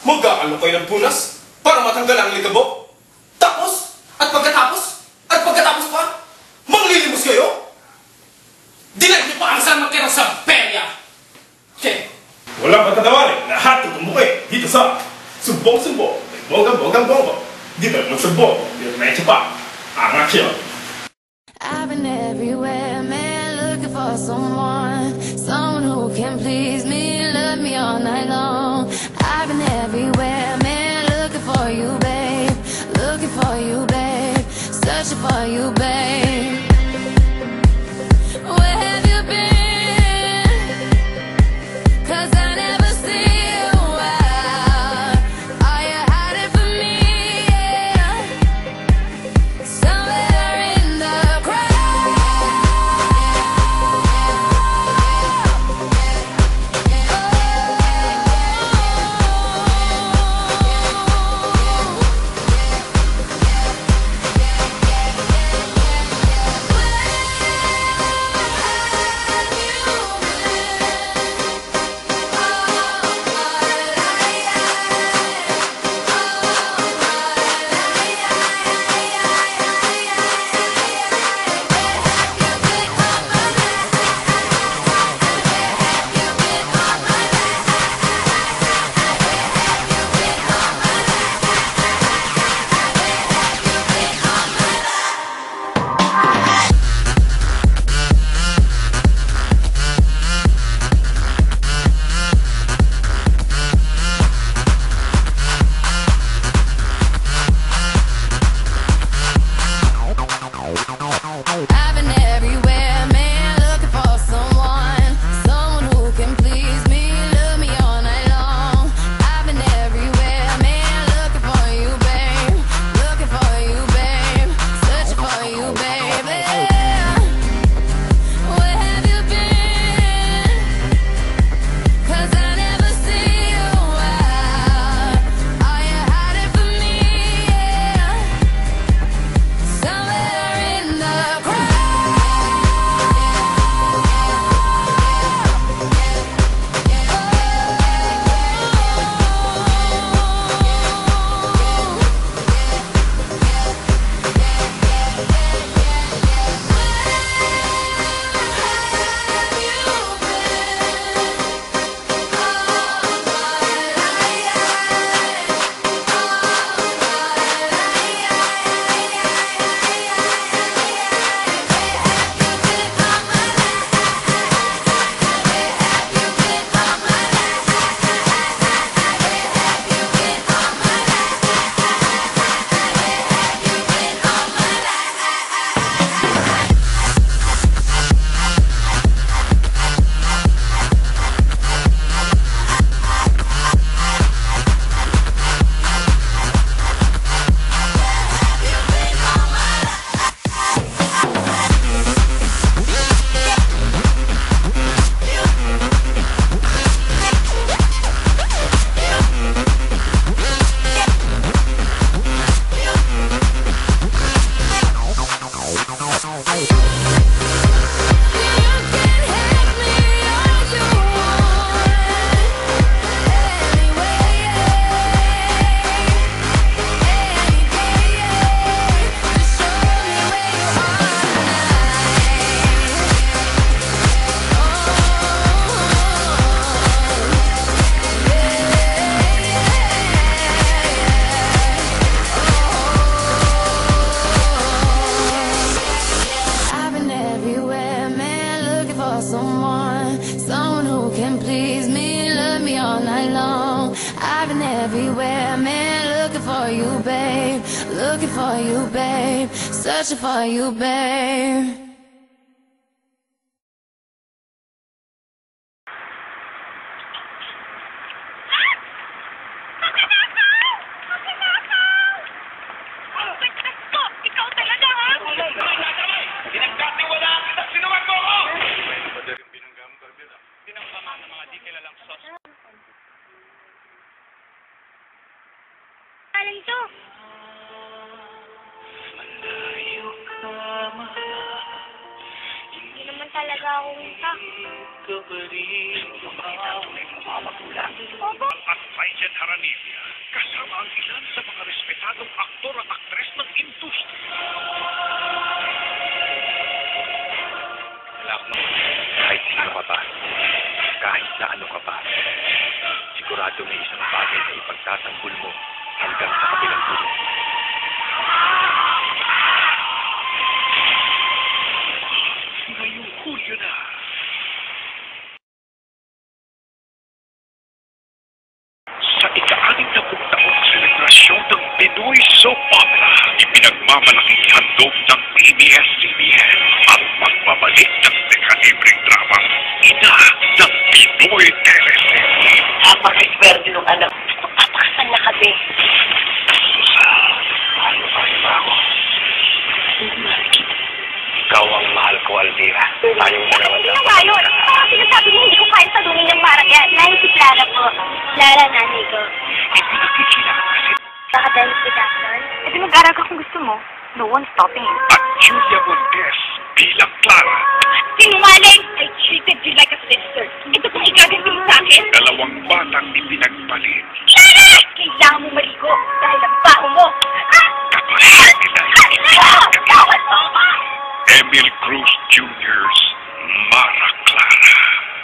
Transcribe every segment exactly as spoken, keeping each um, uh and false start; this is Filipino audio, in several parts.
Mag-aalok kayo ng punas para matanggal ang likabok. Tapos, at pagkatapos, at pagkatapos pa, manglilimos kayo? Dilag niyo pa ang sama kayo sa perya! Okay. Walang patatawarin, lahat tutumbukin dito sa Sumbong-Sumbong, Bonggang-Bonggang-Bongbong. Dito magsumbong, diretso pa ang aksyon. I've been everywhere, man, looking for someone, someone who can please me, love me all night long. I've been everywhere, man, looking for you, babe, looking for you, babe, searching for you, babe. Where have you been? 'Cause I never see you out. Are you hiding from me? Yeah. Somewhere in the everywhere, man, looking for you, babe. Looking for you, babe. Searching for you, babe. talaga ako, Mica. At Mayan Haranilia, kasama ang ilan sa mga respetadong aktor at aktres ng industriya. Wala akong kahit sino ka pa, kahit na ano ka pa, sigurado may isang bagay na ipagtatanggol mo hanggang sa kabilang dulo. Ngayong Hulyo na. Sa ika-anim na taong selebrasyon ng Pinoy Soap Opera, ipinagmamalaking handog ng A B S C B N ang pagbabalik ng dekalibreng dramang ina ng Pinoy teleserye. Napaka-swerte nung anak. Papakasal na kami. Susa, mahal ba ako? Ikaw ang mahal ko, Alvira. Tayo mo naman Hindi nga yun. Parang sinasabi mo hindi ko kaya salunin ng marang yan. Nanay si Clara po. Clara, nanay ko. Hindi nakikilala kasi. Baka dahil si Jackson. Kasi mag-aral ka kung gusto mo. No one's stopping you. At Julia Montes bilang Clara. Sinungaling! I treated you like a sister. Ito pong igaganti mo sa akin. Dalawang batang ipinagpalit. Clara! Kailangan mo maligo dahil ang baho mo. Ah! Kapatid nila Ah! Gawin mo ba? Emil Cruz Junior's Mara Clara.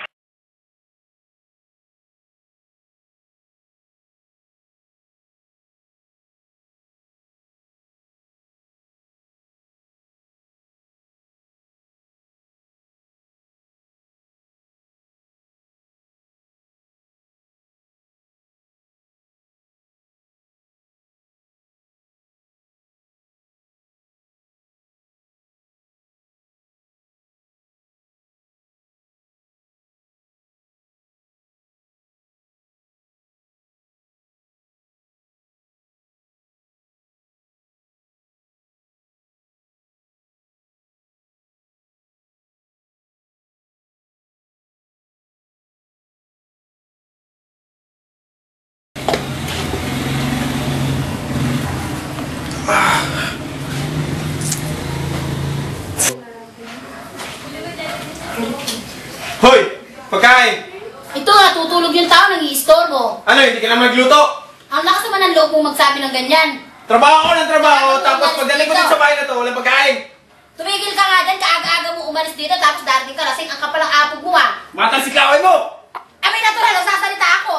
Hoy! Pagkain! Ito, natutulog yung tao, nag-i-istorbo. Ano, hindi ka na magluto? Ang lakas naman ng loob mong magsabi ng ganyan. Trabaho ko ng trabaho, Ano, tapos umalis pagdating ko dito? din sa bahay na to, walang pagkain. Tumigil ka nga dyan, kaaga-aga mo umalis dito, tapos darating ka lasing ang kapalang apog mo ah. Matalsikaway mo! Ah, may natural, nagsasalita ako.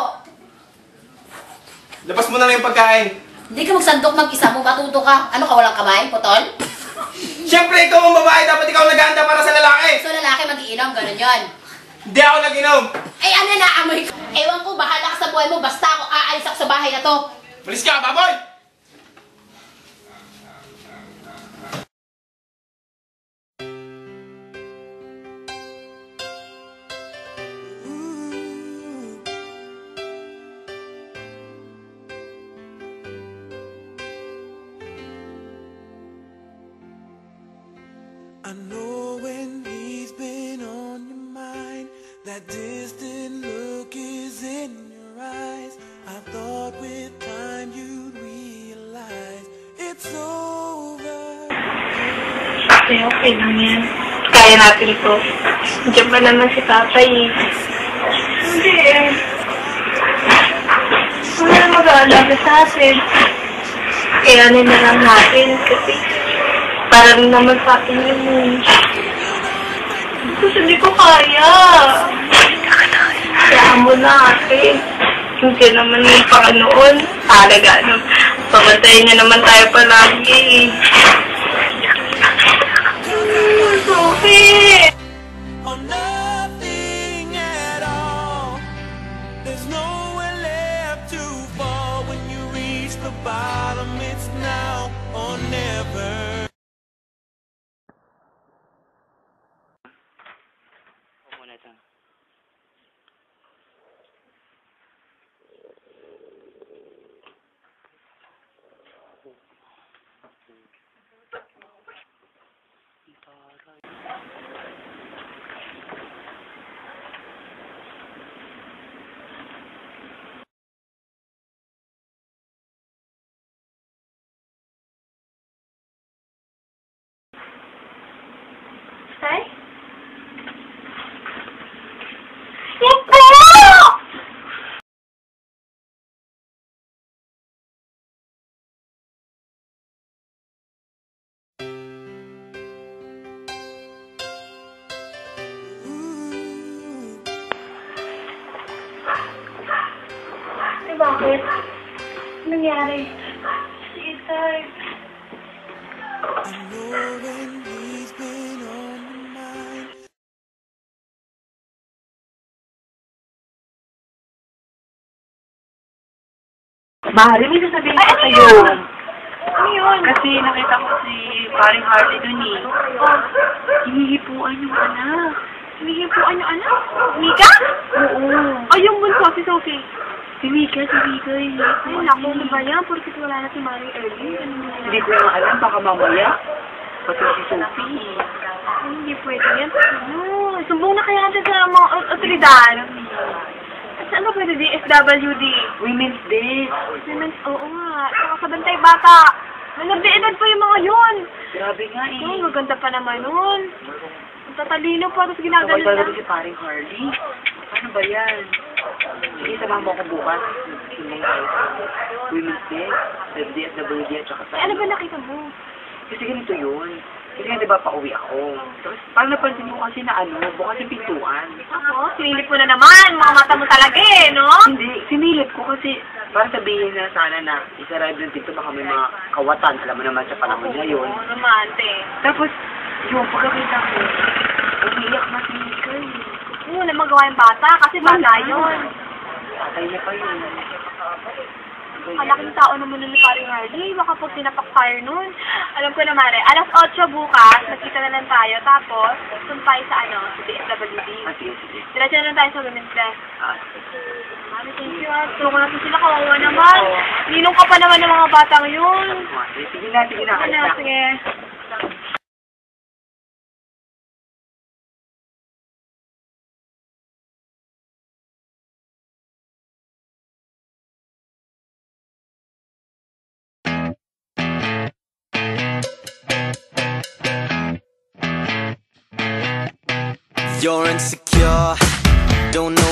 Labas mo na lang yung pagkain. Hindi ka magsandok mag-isa mo, matuto ka. Ano ka, walang kamay, putol? Siyempre, ikaw ang babae, dapat ikaw naghahanda para sa lalaki. So lalaki mag-iinom, ganun yun. Hindi ako nag-inom. Ay, ano na, amoy ka. Ewan ko, bahala ka sa buhay mo, basta ako aalis ako sa bahay na to. Malis ka, baboy! I know when he's been on your mind, that distant look is in your eyes. I thought with time you'd realize it's over. Okay, okay lang yan. Kaya natin ito. Diyan ba naman si Tatay eh? Hindi eh. Wala na mag-aalaga sa atin. Kayanin na lang natin kasi parang naman sa atin yun eh. Kasi hindi ko kaya. Kaya mo na ate. Hindi naman yung Panginoon. Talaga, no? Pamatay niya naman tayo palagi eh. Sophie! Oh, nothing at all. There's nowhere left to fall. When you reach the bottom, it's now or never. bakit? Nangyari? Sige, tay. I know when he's been on your mind. Mahal, may sasabihin ko Ay, sa'yo. Ano yun? Kasi nakita ko si paring Harly dun eh. Oh, Hinihipuan yung anak. hinihipuan yung anak? Mica? Oo. Ay, yung bunso, si Sophie. Si Mica, si Mica eh. Ay, naku, ano ba yan? Porkit wala na si Maring Erlyn. Ano na yan? Hindi ko na alam, baka mamaya. Pati si Sophie. Ay, hindi pwede yan. Ano? Sumbong na kaya natin sa mga otoridad. Saan ba pwede? D S W D? Women's Day. Women's, oo nga. Nakakabantay bata. Managdi-edad pa yung mga yun. Grabe nga eh. Ay, maganda pa naman nun. Ang tatalino pa, tapos Sabay ginagalit talaga na. si paring Harly. Ano ba yan? Sige, samahan mo ako bukas. Women's Day, D S W D at saka sa... Ay, ano ba nakita mo? Kasi ganito yun. Kasi nga diba pauwi ako. Tapos parang napansin ko kasi na ano, bukas yung pintuan. Ako, sinilip mo na naman. Mga mata mo talaga eh, no? Hindi, sinilip ko kasi para sabihin na sana na isa-rive lang dito baka may mga kawatan. Alam mo naman sa panahon ngayon. Oo naman, te. Tapos, yun, pagkakita ko, umiyak na si Mica eh. Oo na magawa yung bata, kasi bata yun. Patay na pa yun. Malaking tao naman nun ni Paring Harly. Baka po pinapak-fire nun. Alam ko na, Mare. Alas otso bukas, nagkita na lang tayo. Tapos, doon tayo sa ano, sa D S W D. Ah, sige, sige. Diretso na lang tayo sa women's class. Ah, Mare, thank you ah. Tulungan natin sila, kawawa naman. Ninong ka pa naman ng mga batang yun. sige na, sige na. Ano, Sige na. sige. You're insecure, don't know